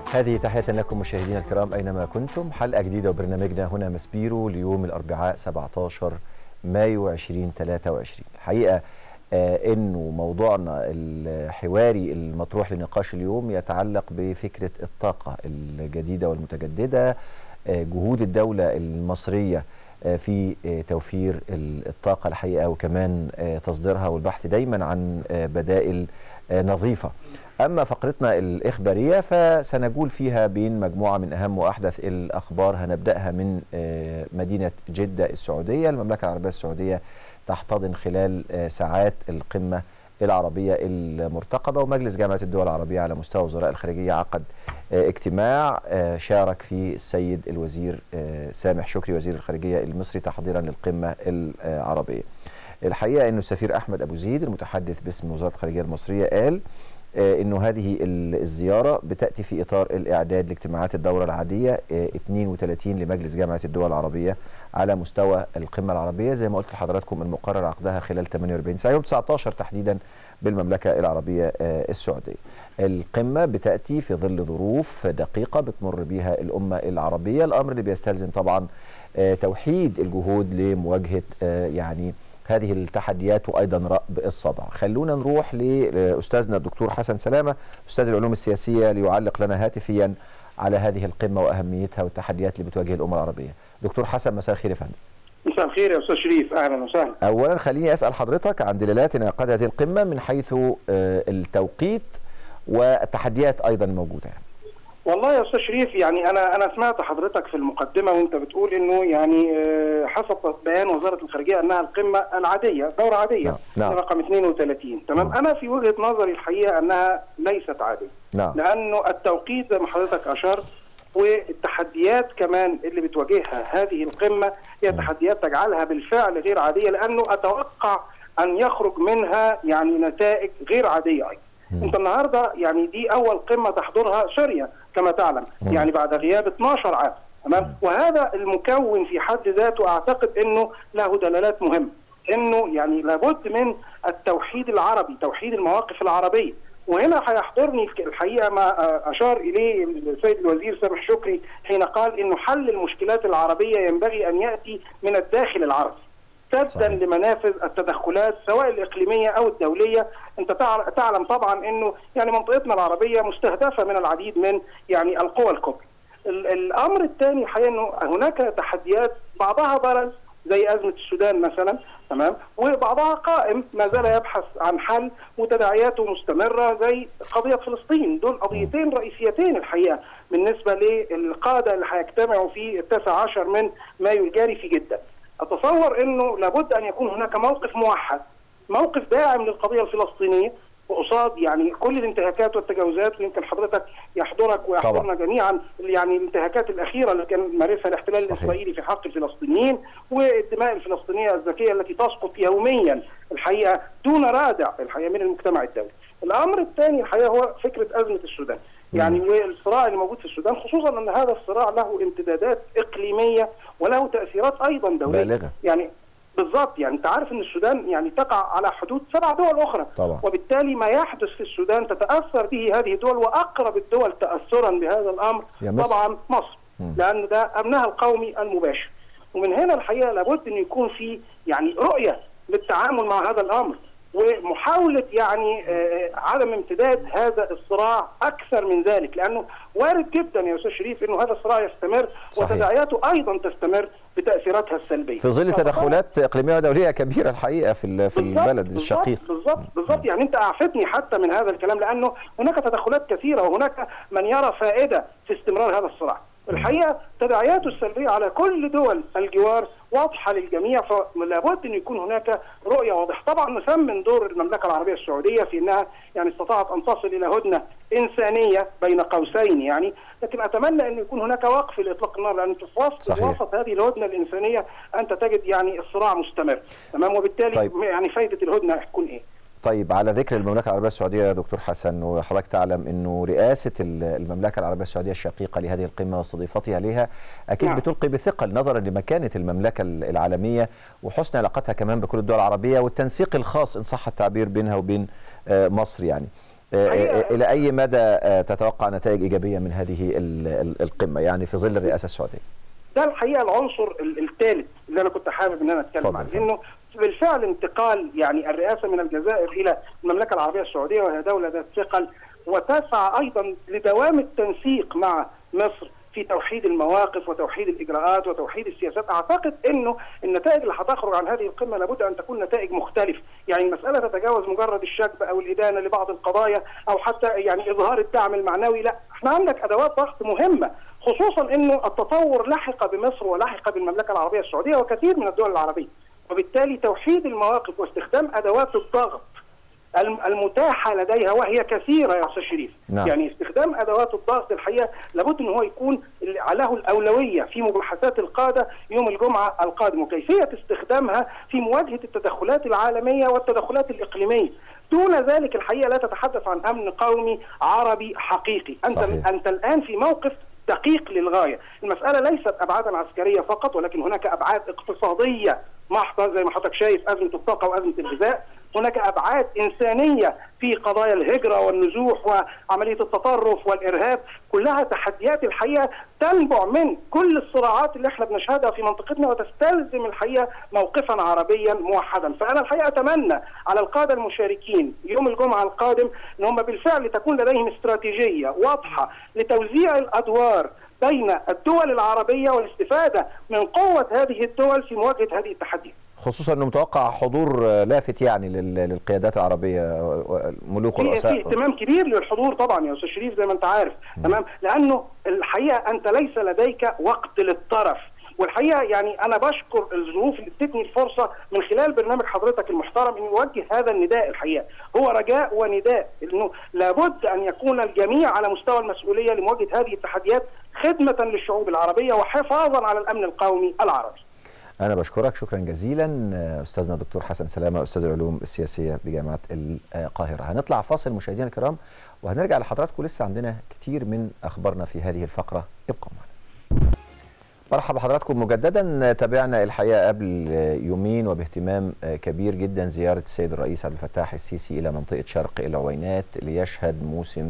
هذه تحية لكم مشاهدينا الكرام أينما كنتم. حلقة جديدة وبرنامجنا هنا مسبيرو ليوم الأربعاء 17 مايو 2023. الحقيقة إنه موضوعنا الحواري المطروح لنقاش اليوم يتعلق بفكرة الطاقة الجديدة والمتجددة، جهود الدولة المصرية في توفير الطاقة الحقيقة وكمان تصديرها والبحث دايما عن بدائل نظيفة. أما فقرتنا الإخبارية فسنجول فيها بين مجموعة من أهم وأحدث الأخبار. هنبدأها من مدينة جدة السعودية. المملكة العربية السعودية تحتضن خلال ساعات القمة العربية المرتقبة، ومجلس جامعة الدول العربية على مستوى وزراء الخارجية عقد اجتماع شارك فيه السيد الوزير سامح شكري وزير الخارجية المصري تحضيرا للقمة العربية. الحقيقة أنه السفير أحمد أبو زيد المتحدث باسم وزارة الخارجية المصرية قال أنه هذه الزيارة بتأتي في إطار الإعداد لاجتماعات الدورة العادية 32 لمجلس جامعة الدول العربية على مستوى القمة العربية، زي ما قلت لحضراتكم المقرر عقدها خلال 48 ساعة يوم 19 تحديدا بالمملكة العربية السعودية. القمة بتأتي في ظل ظروف دقيقة بتمر بها الأمة العربية، الأمر اللي بيستلزم طبعا توحيد الجهود لمواجهة يعني هذه التحديات وأيضا رأب الصدع. خلونا نروح لأستاذنا الدكتور حسن سلامة أستاذ العلوم السياسية ليعلق لنا هاتفيا على هذه القمة وأهميتها والتحديات اللي بتواجه الأمة العربية. دكتور حسن مساء الخير يا فندم. مساء الخير يا أستاذ شريف، أهلا وسهلا. أولا خليني أسأل حضرتك عن دلالات انعقاد هذه القمة من حيث التوقيت والتحديات أيضا الموجودة. والله يا أستاذ شريف، يعني أنا سمعت حضرتك في المقدمة وأنت بتقول إنه يعني حسب بيان وزارة الخارجية أنها القمة العادية، دورة عادية رقم 32. تمام. أنا في وجهة نظري الحقيقة أنها ليست عادية. لأنه التوقيت زي ما حضرتك أشرت والتحديات كمان اللي بتواجهها هذه القمة هي تحديات تجعلها بالفعل غير عادية، لأنه أتوقع أن يخرج منها يعني نتائج غير عادية أيضا. انت النهارده يعني دي اول قمه تحضرها سوريا كما تعلم، يعني بعد غياب 12 عام. تمام. وهذا المكون في حد ذاته اعتقد انه له دلالات مهمه، انه يعني لابد من التوحيد العربي، توحيد المواقف العربيه. وهنا هيحضرني الحقيقه ما اشار اليه السيد الوزير سامح شكري حين قال انه حل المشكلات العربيه ينبغي ان ياتي من الداخل العربي، سدا لمنافذ التدخلات سواء الإقليمية أو الدولية. أنت تعلم طبعا أنه يعني منطقتنا العربية مستهدفة من العديد من يعني القوى الكبرى. الأمر الثاني الحقيقة أنه هناك تحديات بعضها برز زي أزمة السودان مثلا، تمام، وبعضها قائم ما زال يبحث عن حل وتداعياته مستمرة زي قضية فلسطين. دول قضيتين رئيسيتين الحقيقة بالنسبة للقادة اللي هيجتمعوا في 19 من مايو الجاري في جدة. أتصور أنه لابد أن يكون هناك موقف موحد، موقف داعم للقضية الفلسطينية وقصاد يعني كل الانتهاكات والتجاوزات، ويمكن حضرتك يحضرك ويحضرنا جميعا يعني الانتهاكات الأخيرة اللي كان مارسها الاحتلال الإسرائيلي في حق الفلسطينيين والدماء الفلسطينية الزكية التي تسقط يوميا الحقيقة دون رادع الحقيقة من المجتمع الدولي. الأمر الثاني الحقيقة هو فكرة أزمة السودان، يعني والصراع اللي موجود في السودان، خصوصا أن هذا الصراع له امتدادات إقليمية وله تأثيرات أيضا دولية بالغة. يعني بالضبط، يعني أنت عارف أن السودان يعني تقع على حدود 7 دول أخرى طبعا. وبالتالي ما يحدث في السودان تتأثر به هذه الدول، وأقرب الدول تأثرا بهذا الأمر طبعا مصر، لأن ده أمنها القومي المباشر. ومن هنا الحقيقة لابد أن يكون في يعني رؤية للتعامل مع هذا الأمر ومحاولة يعني عدم امتداد هذا الصراع أكثر من ذلك، لأنه وارد جدا يا أستاذ شريف أنه هذا الصراع يستمر وتداعياته أيضا تستمر بتأثيراتها السلبية في ظل تدخلات إقليمية ودولية كبيرة الحقيقة في البلد الشقيق. بالضبط يعني أنت أعفتني حتى من هذا الكلام، لأنه هناك تدخلات كثيرة وهناك من يرى فائدة في استمرار هذا الصراع. الحقيقة تداعياته السلبية على كل دول الجوار واضحة للجميع، فلابد أن يكون هناك رؤية واضحة. طبعا نثمن دور المملكة العربية السعودية في أنها يعني استطاعت أن تصل إلى هدنة إنسانية بين قوسين يعني، لكن أتمنى أن يكون هناك وقف لإطلاق النار، لأن في وسط هذه الهدنة الإنسانية أنت تجد يعني الصراع مستمر. تمام. وبالتالي يعني فائدة الهدنة هتكون إيه؟ طيب، على ذكر المملكة العربية السعودية يا دكتور حسن، وحضرتك تعلم أنه رئاسة المملكة العربية السعودية الشقيقة لهذه القمة واستضافتها لها أكيد بتلقي بثقل نظرا لمكانة المملكة العالمية وحسن علاقتها كمان بكل الدول العربية والتنسيق الخاص إن صح التعبير بينها وبين مصر. يعني إلى أي مدى تتوقع نتائج إيجابية من هذه القمة يعني في ظل الرئاسة السعودية؟ ده الحقيقة العنصر الثالث اللي أنا كنت حابب أن أنا أتكلم عنه، لأنه بالفعل انتقال يعني الرئاسة من الجزائر إلى المملكة العربية السعودية، وهي دولة ذات ثقل وتسعى أيضا لدوام التنسيق مع مصر في توحيد المواقف وتوحيد الإجراءات وتوحيد السياسات. أعتقد أنه النتائج اللي هتخرج عن هذه القمة لابد أن تكون نتائج مختلفة، يعني المسألة تتجاوز مجرد الشكب أو الإدانة لبعض القضايا أو حتى يعني إظهار الدعم المعنوي، لا، احنا عندك أدوات ضغط مهمة، خصوصا أنه التطور لحق بمصر ولحق بالمملكة العربية السعودية وكثير من الدول العربية، وبالتالي توحيد المواقف واستخدام أدوات الضغط المتاحة لديها وهي كثيرة يا أستاذ شريف. نعم. يعني استخدام أدوات الضغط الحقيقة لابد أن هو يكون له الأولوية في مباحثات القادة يوم الجمعة القادم، وكيفية استخدامها في مواجهة التدخلات العالمية والتدخلات الإقليمية. دون ذلك الحقيقة لا تتحدث عن أمن قومي عربي حقيقي. أنت الآن في موقف دقيق للغاية. المسألة ليست أبعادا عسكرية فقط، ولكن هناك أبعاد اقتصادية محضة زي ما حضرتك شايف، أزمة الطاقة وأزمة الغذاء. هناك أبعاد إنسانية في قضايا الهجرة والنزوح وعملية التطرف والإرهاب، كلها تحديات الحقيقة تنبع من كل الصراعات اللي احنا بنشهدها في منطقتنا، وتستلزم الحقيقة موقفا عربيا موحدا. فأنا الحقيقة أتمنى على القادة المشاركين يوم الجمعة القادم أن هم بالفعل تكون لديهم استراتيجية واضحة لتوزيع الأدوار بين الدول العربية والاستفادة من قوة هذه الدول في مواجهة هذه التحديات، خصوصا انه متوقع حضور لافت يعني للقيادات العربيه، ملوك ورؤساء. في اهتمام كبير للحضور طبعا يا استاذ شريف زي ما انت عارف. تمام، لانه الحقيقه انت ليس لديك وقت للطرف، والحقيقه يعني انا بشكر الظروف اللي ادتني الفرصه من خلال برنامج حضرتك المحترم اني اوجه هذا النداء. الحقيقه هو رجاء ونداء انه لابد ان يكون الجميع على مستوى المسؤوليه لمواجهه هذه التحديات خدمه للشعوب العربيه وحفاظا على الامن القومي العربي. أنا بشكرك شكرا جزيلا أستاذنا دكتور حسن سلامة، أستاذ العلوم السياسية بجامعة القاهرة. هنطلع فاصل مشاهدينا الكرام وهنرجع لحضراتكم، لسه عندنا كتير من أخبارنا في هذه الفقرة، ابقوا معنا. مرحبا بحضراتكم مجددا. تابعنا الحقيقة قبل يومين وباهتمام كبير جدا زيارة السيد الرئيس عبد الفتاح السيسي إلى منطقة شرق العوينات ليشهد موسم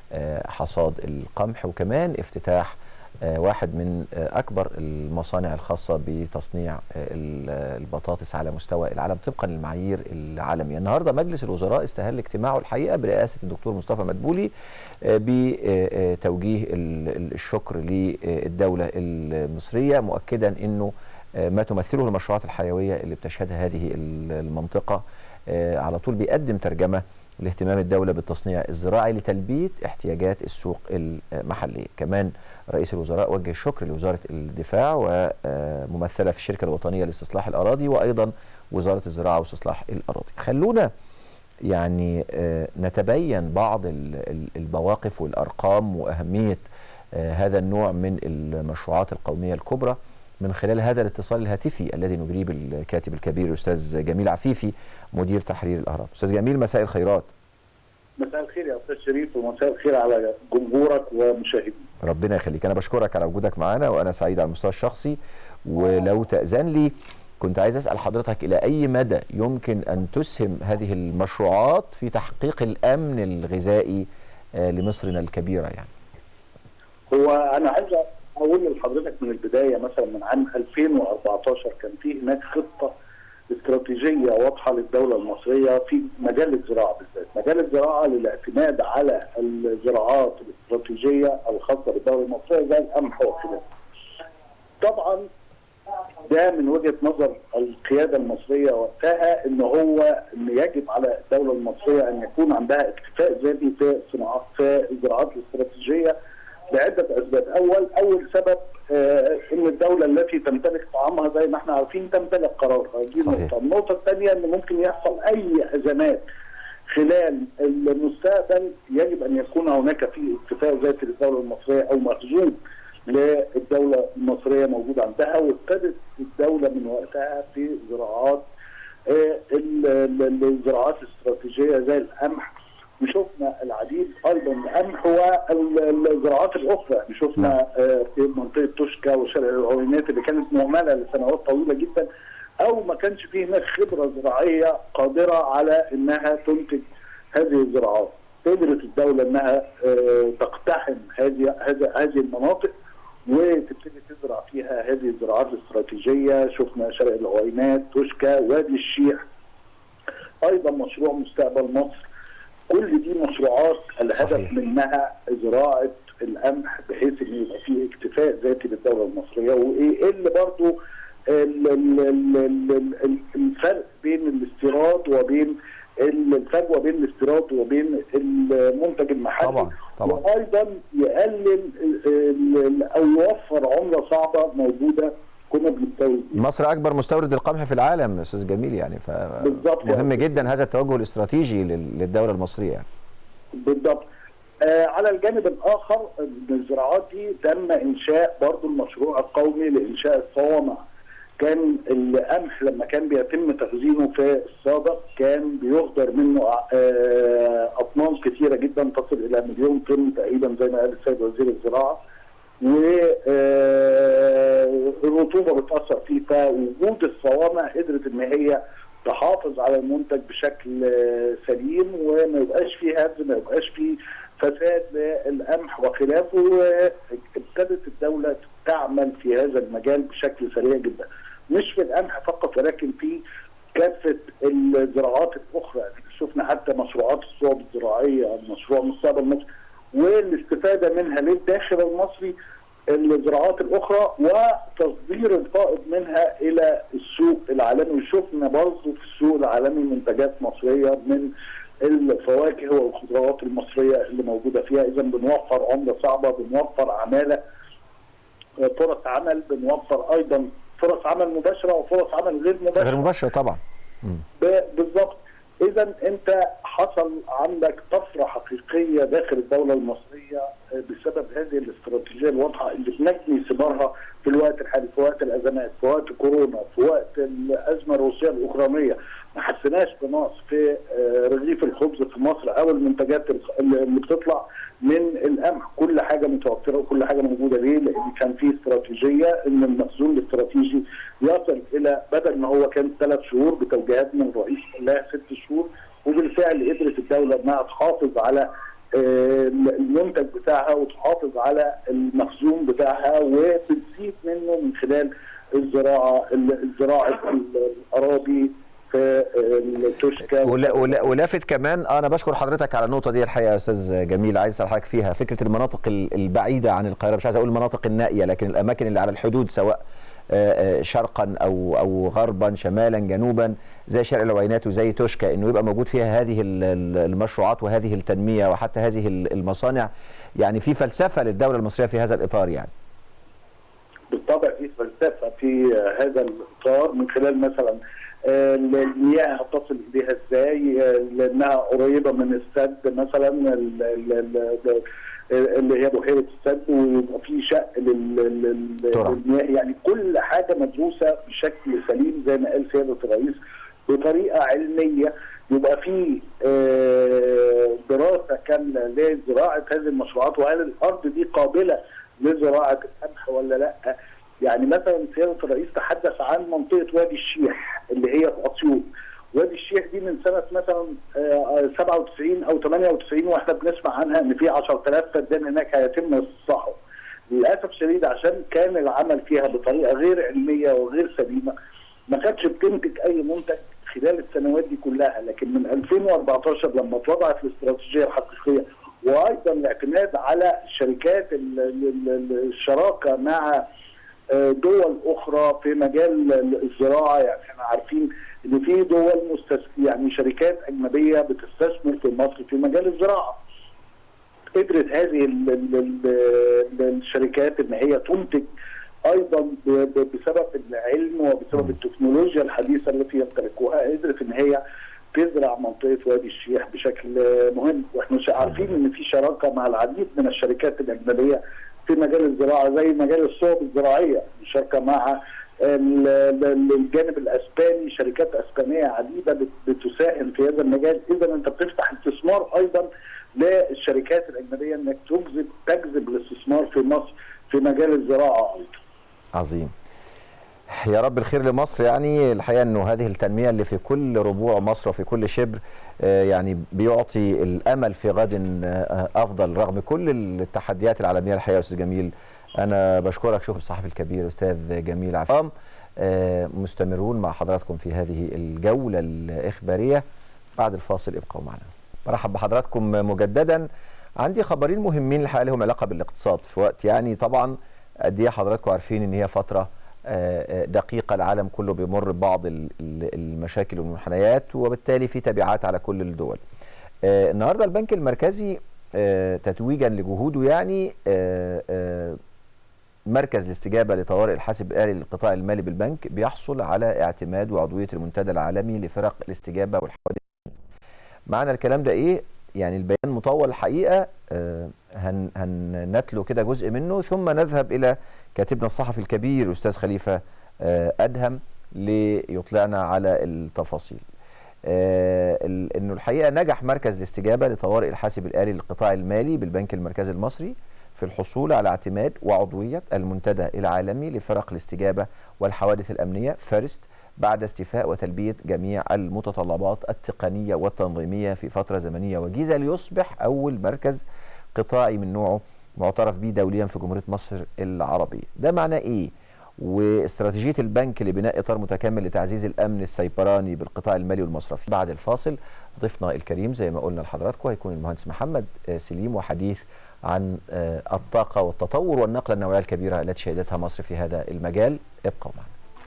حصاد القمح، وكمان افتتاح واحد من أكبر المصانع الخاصة بتصنيع البطاطس على مستوى العالم طبقا للمعايير العالمية. النهاردة مجلس الوزراء استهل اجتماعه الحقيقة برئاسة الدكتور مصطفى مدبولي بتوجيه الشكر للدولة المصرية، مؤكدا أنه ما تمثله المشروعات الحيوية اللي بتشهدها هذه المنطقة على طول بيقدم ترجمة لاهتمام الدولة بالتصنيع الزراعي لتلبية احتياجات السوق المحلية. كمان رئيس الوزراء وجه الشكر لوزارة الدفاع وممثلة في الشركة الوطنية لاستصلاح الأراضي وأيضا وزارة الزراعة واستصلاح الأراضي. خلونا يعني نتبين بعض المواقف والأرقام وأهمية هذا النوع من المشروعات القومية الكبرى من خلال هذا الاتصال الهاتفي الذي نجريه بالكاتب الكبير الأستاذ جميل عفيفي مدير تحرير الأهرام. أستاذ جميل مساء الخيرات. مساء الخير يا أستاذ شريف ومساء الخير على جمهورك ومشاهديك. ربنا يخليك، أنا بشكرك على وجودك معنا وأنا سعيد على المستوى الشخصي. ولو تأذن لي كنت عايز أسأل حضرتك إلى أي مدى يمكن أن تسهم هذه المشروعات في تحقيق الأمن الغذائي لمصرنا الكبيرة يعني؟ هو أنا عايز أقول لحضرتك من البداية، مثلا من عام 2014 كان في هناك خطة استراتيجية واضحة للدولة المصرية في مجال الزراعة بالذات، مجال الزراعة للاعتماد على الزراعات الاستراتيجية الخاصة بالدولة المصرية زي القمح وخلافه. طبعا ده من وجهة نظر القيادة المصرية وقتها ان يجب على الدولة المصرية ان يكون عندها اكتفاء ذاتي في الزراعات الاستراتيجية لعدة اسباب. اول سبب ان الدولة التي تمتلك طعامها زي ما احنا عارفين تمتلك قرارها، دي نقطة. النقطة الثانية ان ممكن يحصل اي ازمات خلال المستقبل، يجب ان يكون هناك في اكتفاء ذاتي للدولة المصرية او مخزون للدولة المصرية موجود عندها. وابتدت الدولة من وقتها في زراعات الزراعات الاستراتيجية زي القمح، وشفنا العديد ايضا القمح والزراعات الاخرى. شفنا في منطقه توشكا وشرق العوينات اللي كانت مهمله لسنوات طويله جدا، او ما كانش فيه هناك خبره زراعيه قادره على انها تنتج هذه الزراعات. قدرت الدوله انها تقتحم هذه المناطق وتبتدي تزرع فيها هذه الزراعات الاستراتيجيه. شفنا شرق العوينات، توشكا، وادي الشيح، ايضا مشروع مستقبل مصر. كل دي مشروعات الهدف منها زراعه القمح بحيث ان يبقى فيه اكتفاء ذاتي للدوله المصريه، ويقل برضو الفرق بين الاستيراد وبين الفجوه بين الاستيراد وبين المنتج المحلي. طبعا. وايضا يقلل او يوفر عمله صعبه موجوده كنا بنستورد. مصر اكبر مستورد للقمح في العالم استاذ جميل، يعني مهم جدا هذا التوجه الاستراتيجي للدوله المصريه يعني. بالضبط. على الجانب الاخر من الزراعات دي تم انشاء برضو المشروع القومي لانشاء الصوامع. كان القمح لما كان بيتم تخزينه في السابق كان بيصدر منه اطنان كثيره جدا تصل الى 1,000,000 طن تقريبا زي ما قال السيد وزير الزراعه، والرطوبه بتاثر فيه. فوجود الصوامع قدرت ان هي تحافظ على المنتج بشكل سليم وما يبقاش فيه هدم، ما يبقاش فيه فساد للقمح وخلافه. وابتدت الدوله تعمل في هذا المجال بشكل سريع جدا، مش في القمح فقط ولكن في كافه الزراعات الاخرى. شفنا حتى مشروعات الصوب الزراعيه، مشروع مستقبل مصر، والاستفاده منها للداخل المصري الزراعات الاخرى وتصدير الفائض منها الى السوق العالمي. شفنا برضه في السوق العالمي منتجات مصريه من الفواكه والخضروات المصريه اللي موجوده فيها. اذا بنوفر عمله صعبه، بنوفر عماله، فرص عمل، بنوفر ايضا فرص عمل مباشره وفرص عمل غير مباشره. غير مباشره طبعا. بالضبط. اذا انت حصل عندك طفره حقيقيه داخل الدوله المصريه بسبب هذه الاستراتيجيه الواضحه اللي بنجني ثمارها في الوقت الحالي، في وقت الازمات، في وقت كورونا، في وقت الازمه الروسيه الاوكرانيه. ما حسيناش بنقص في رغيف الخبز في مصر او المنتجات اللي بتطلع من القمح. كل حاجه متوفره وكل حاجه موجوده. ليه؟ لان كان في استراتيجيه ان المخزون الاستراتيجي يصل الى بدل ما هو كان 3 شهور بتوجيهات من الرئيس لها 6 شهور، وبالفعل قدرت الدوله انها تحافظ على المنتج بتاعها وتحافظ على المخزون بتاعها وبتزيد منه من خلال زراعه الاراضي في التوشكا. ولافت كمان انا بشكر حضرتك على النقطه دي الحقيقه يا استاذ جميل. عايز اسال حضرتك فيها فكره المناطق البعيده عن القاهره، مش عايز اقول المناطق النائيه لكن الاماكن اللي على الحدود سواء شرقا او غربا شمالا جنوبا زي شرق العوينات وزي توشكا، انه يبقى موجود فيها هذه المشروعات وهذه التنميه وحتى هذه المصانع. يعني في فلسفه للدوله المصريه في هذا الاطار يعني. بالطبع في فلسفه في هذا الاطار من خلال مثلا المياه هتصل اليها ازاي، لانها قريبه من السد مثلا اللي هي بحيره السد، ويبقى في شق للمياه. يعني كل حاجه مدروسه بشكل سليم زي ما قال سياده الرئيس بطريقه علميه. يبقى في دراسه كامله لزراعه هذه المشروعات، وهل الارض دي قابله لزراعه القمح ولا لا. يعني مثلا سياده الرئيس تحدث عن منطقه وادي الشيح اللي هي في اسيوط. وادي الشيح دي من سنه مثلا 97 او 98 واحنا بنسمع عنها ان في 10,000 فدان هناك هيتم استصلاحهم. للاسف الشديد عشان كان العمل فيها بطريقه غير علميه وغير سليمه ما كانتش بتنتج اي منتج خلال السنوات دي كلها. لكن من 2014 لما اتوضعت الاستراتيجيه الحقيقيه وايضا الاعتماد على شركات الشراكه مع دول اخرى في مجال الزراعه. يعني احنا عارفين ان في دول يعني شركات اجنبيه بتستثمر في مصر في مجال الزراعه. قدرت هذه الشركات ان هي تنتج ايضا بسبب العلم وبسبب التكنولوجيا الحديثه التي يمتلكوها. قدرت ان هي تزرع منطقه وادي الشيح بشكل مهم. واحنا عارفين ان في شراكه مع العديد من الشركات الاجنبيه في مجال الزراعه زي مجال الصوب الزراعيه، مشاركه مع الجانب الاسباني، شركات اسبانيه عديده بتساهم في هذا المجال. اذا انت بتفتح استثمار ايضا للشركات الاجنبيه انك تجذب الاستثمار في مصر في مجال الزراعه ايضا. عظيم. يا رب الخير لمصر. يعني الحقيقه انه هذه التنميه اللي في كل ربوع مصر وفي كل شبر يعني بيعطي الامل في غد افضل رغم كل التحديات العالميه. الحقيقه يا استاذ جميل انا بشكرك، شكر الصحفي الكبير استاذ جميل عفام. مستمرون مع حضراتكم في هذه الجوله الاخباريه. بعد الفاصل ابقوا معنا. برحب بحضراتكم مجددا. عندي خبرين مهمين الحقيقه لهم علاقه بالاقتصاد في وقت يعني طبعا قد ايه حضراتكم عارفين ان هي فتره دقيقة. العالم كله بيمر ببعض المشاكل والمنحنيات وبالتالي في تبعات على كل الدول. النهارده البنك المركزي تتويجا لجهوده يعني مركز الاستجابة لطوارئ الحاسب الآلي للقطاع المالي بالبنك بيحصل على اعتماد وعضوية المنتدى العالمي لفرق الاستجابة والحوادث. معنى الكلام ده ايه؟ يعني البيان مطول الحقيقة، هنتلو كده جزء منه ثم نذهب إلى كاتبنا الصحفي الكبير أستاذ خليفة أدهم ليطلعنا على التفاصيل. إنه الحقيقة نجح مركز الاستجابة لطوارئ الحاسب الآلي للقطاع المالي بالبنك المركزي المصري في الحصول على اعتماد وعضوية المنتدى العالمي لفرق الاستجابة والحوادث الأمنية فيرست بعد استيفاء وتلبية جميع المتطلبات التقنية والتنظيمية في فترة زمنية وجيزة ليصبح أول مركز قطاعي من نوعه معترف به دوليا في جمهورية مصر العربية. ده معناه إيه؟ واستراتيجية البنك لبناء إطار متكامل لتعزيز الأمن السيبراني بالقطاع المالي والمصرفي. بعد الفاصل ضيفنا الكريم زي ما قلنا لحضراتكم هيكون المهندس محمد سليم وحديث عن الطاقة والتطور والنقلة النوعية الكبيرة التي شهدتها مصر في هذا المجال. ابقوا معنا.